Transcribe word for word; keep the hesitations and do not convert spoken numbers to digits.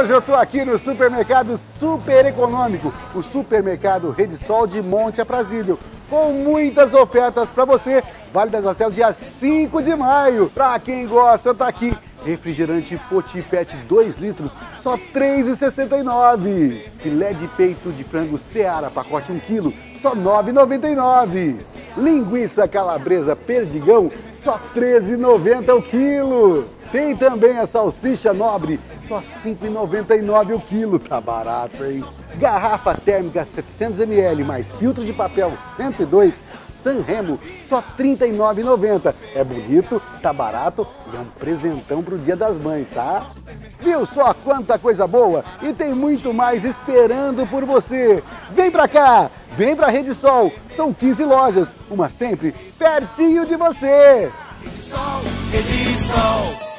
Hoje eu estou aqui no supermercado super econômico, o supermercado Rede Sol de Monte Aprazível, com muitas ofertas para você, válidas até o dia cinco de maio. Para quem gosta, tá aqui. Refrigerante Poti Pet dois litros, só três reais e sessenta e nove centavos. Filé de peito de frango Seara, pacote um quilo, só nove reais e noventa e nove centavos. Linguiça calabresa Perdigão, só treze reais e noventa centavos o quilo. Tem também a salsicha nobre, só cinco reais e noventa e nove centavos o quilo. Tá barato, hein? Garrafa térmica setecentos mililitros mais filtro de papel cento e dois, Sanremo, só trinta e nove reais e noventa centavos. É bonito, tá barato e é um presentão pro Dia das Mães, tá? Viu só quanta coisa boa? E tem muito mais esperando por você. Vem pra cá, vem pra Rede Sol. São quinze lojas, uma sempre pertinho de você. Rede Sol, Rede Sol.